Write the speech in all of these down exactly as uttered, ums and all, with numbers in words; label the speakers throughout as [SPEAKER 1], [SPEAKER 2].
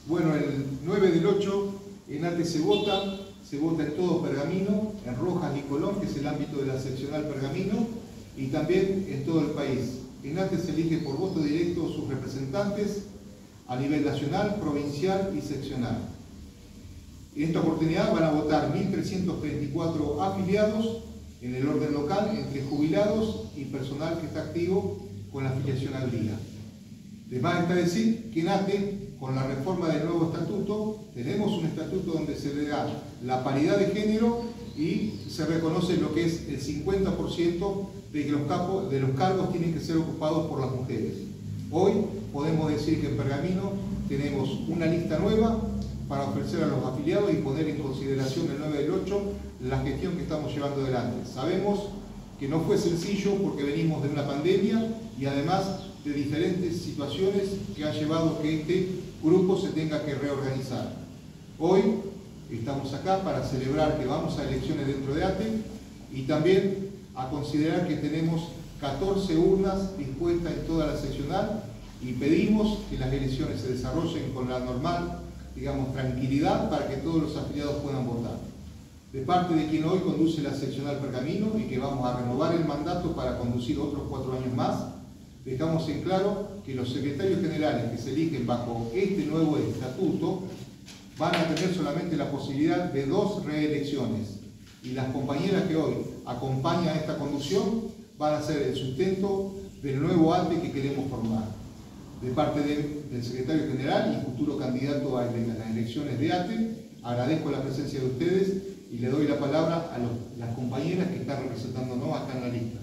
[SPEAKER 1] Bueno, el nueve del ocho en ATE se vota, se vota en todo Pergamino, en Rojas y Colón, que es el ámbito de la seccional Pergamino, y también en todo el país. En ATE se elige por voto directo sus representantes a nivel nacional, provincial y seccional. En esta oportunidad van a votar mil trescientos treinta y cuatro afiliados en el orden local, entre jubilados y personal que está activo con la afiliación al día. De más está decir que en ATE, con la reforma del nuevo estatuto, tenemos un estatuto donde se le da la paridad de género y se reconoce lo que es el cincuenta por ciento de que los, capos, de los cargos tienen que ser ocupados por las mujeres. Hoy podemos decir que en Pergamino tenemos una lista nueva para ofrecer a los afiliados y poner en consideración el nueve del ocho la gestión que estamos llevando adelante. Sabemos que no fue sencillo porque venimos de una pandemia y además de diferentes situaciones que han llevado a que este grupo se tenga que reorganizar. Hoy estamos acá para celebrar que vamos a elecciones dentro de ATE y también a considerar que tenemos catorce urnas dispuestas en toda la seccional y pedimos que las elecciones se desarrollen con la normal, digamos, tranquilidad para que todos los afiliados puedan votar. De parte de quien hoy conduce la seccional Pergamino y que vamos a renovar el mandato para conducir otros cuatro años más, dejamos en claro que los secretarios generales que se eligen bajo este nuevo estatuto van a tener solamente la posibilidad de dos reelecciones y las compañeras que hoy acompañan esta conducción van a ser el sustento del nuevo ATE que queremos formar. De parte de, del secretario general y futuro candidato a las elecciones de ATE, agradezco la presencia de ustedes y le doy la palabra a los, las compañeras que están representándonos acá en la lista.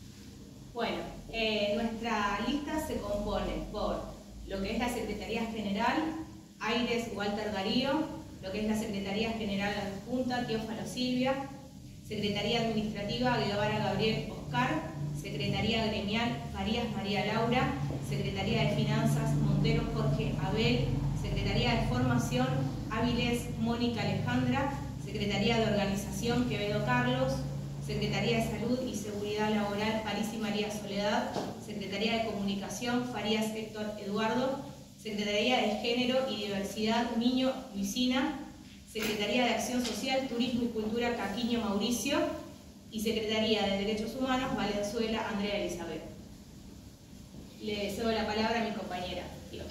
[SPEAKER 2] Bueno, eh, nuestra lista se compone por lo que es la Secretaría General, Aires Walter Darío, lo que es la Secretaría General Adjunta, Teófano Silvia, Secretaría Administrativa, Guevara Gabriel Oscar, Secretaría Gremial, Farías María Laura, Secretaría de Finanzas, Montero Jorge Abel, Secretaría de Formación, Áviles Mónica Alejandra, Secretaría de Organización, Quevedo Carlos, Secretaría de Salud y Seguridad Laboral, París y María Soledad, Secretaría de Comunicación, Farías Héctor Eduardo, Secretaría de Género y Diversidad, Miño Luisina, Secretaría de Acción Social, Turismo y Cultura, Caquiño Mauricio, y Secretaría de Derechos Humanos, Valenzuela Andrea Elizabeth. Le cedo la palabra a mi compañera.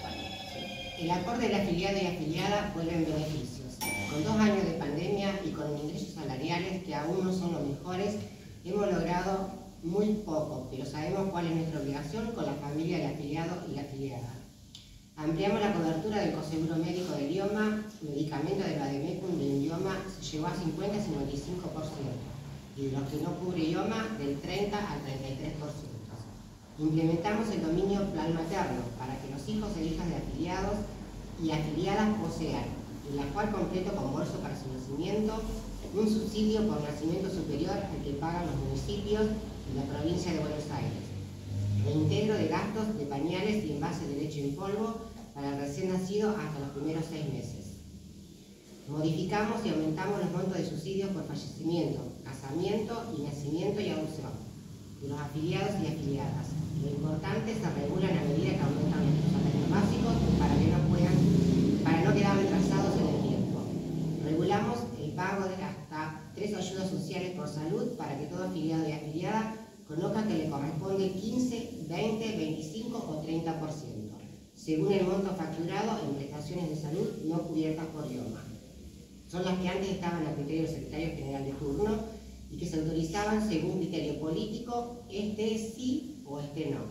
[SPEAKER 3] El aporte del afiliado y afiliada vuelve en beneficios. Con dos años de pandemia y con ingresos salariales que aún no son los mejores, hemos logrado muy poco, pero sabemos cuál es nuestra obligación con la familia del afiliado y la afiliada. Ampliamos la cobertura del coseguro médico del idioma, medicamento de Vademecum del idioma se llegó a cincuenta a cincuenta y cinco por ciento y de los que no cubre idioma del treinta al treinta y tres por ciento. Implementamos el dominio plan materno para que los hijos e hijas de afiliados y afiliadas posean, en la cual completo con bolso para su nacimiento, un subsidio por nacimiento superior al que pagan los municipios de la provincia de Buenos Aires. Reintegro de gastos de pañales y envases de leche en polvo para el recién nacido hasta los primeros seis meses. Modificamos y aumentamos los montos de subsidios por fallecimiento, casamiento y nacimiento y adopción de los afiliados y afiliadas. Lo importante se regulan a medida que aumentan nuestros salarios básicos para que no puedan, para no quedar retrasados en el tiempo. Regulamos el pago de hasta tres ayudas sociales por salud para que todo afiliado y afiliada conozca que le corresponde quince, veinte, veinticinco o treinta por ciento, según el monto facturado en prestaciones de salud no cubiertas por idioma. Son las que antes estaban a criterio del secretario general de turno y que se autorizaban según criterio político, este sí o este no.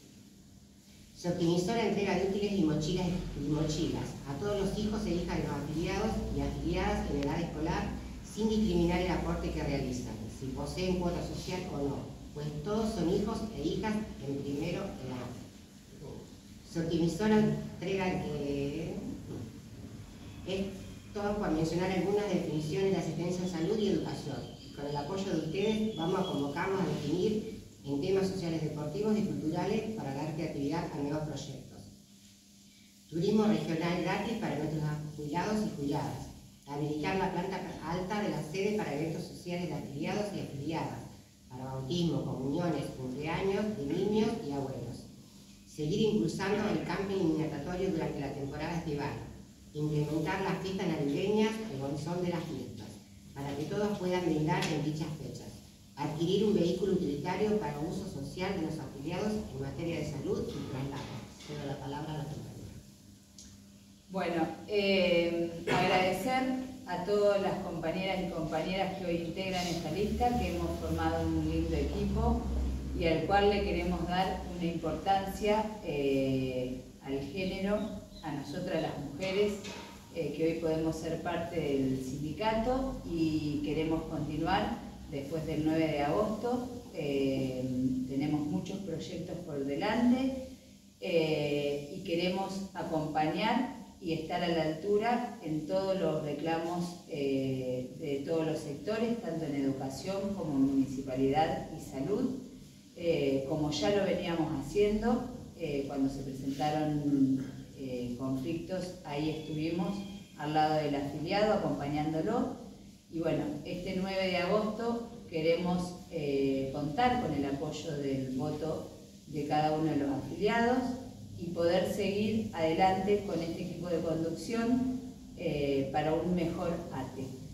[SPEAKER 3] Se optimizó la entrega de útiles y mochilas, y mochilas a todos los hijos e hijas de los afiliados y afiliadas en edad escolar sin discriminar el aporte que realizan, si poseen cuota social o no, pues todos son hijos e hijas en primero grado. Se optimizó la entrega de... Esto por mencionar algunas definiciones de asistencia en salud y educación. Con el apoyo de ustedes vamos a convocarnos a definir en temas sociales, deportivos y culturales para dar creatividad a nuevos proyectos. Turismo regional gratis para nuestros jubilados y jubiladas. Habilitar la planta alta de la sede para eventos sociales de afiliados y afiliadas, para bautismo, comuniones, cumpleaños de niños y abuelos. Seguir impulsando el camping natatorio durante la temporada estival. implementar las fiestas navideñas o son de las fiestas, para que todos puedan brindar en dichas fechas, adquirir un vehículo utilitario para uso social de los afiliados en materia de salud y traslado. Cedo la palabra a la compañera.
[SPEAKER 4] Bueno, eh, agradecer a todas las compañeras y compañeras que hoy integran esta lista, que hemos formado un lindo equipo y al cual le queremos dar una importancia eh, al género, a nosotras las mujeres, eh, que hoy podemos ser parte del sindicato y queremos continuar después del nueve de agosto. Eh, tenemos muchos proyectos por delante eh, y queremos acompañar y estar a la altura en todos los reclamos eh, de todos los sectores, tanto en educación como en municipalidad y salud, eh, como ya lo veníamos haciendo eh, cuando se presentaron eh, conflictos, ahí estuvimos al lado del afiliado acompañándolo. Y bueno, este nueve de agosto queremos eh, contar con el apoyo del voto de cada uno de los afiliados y poder seguir adelante con este equipo de conducción eh, para un mejor A T E.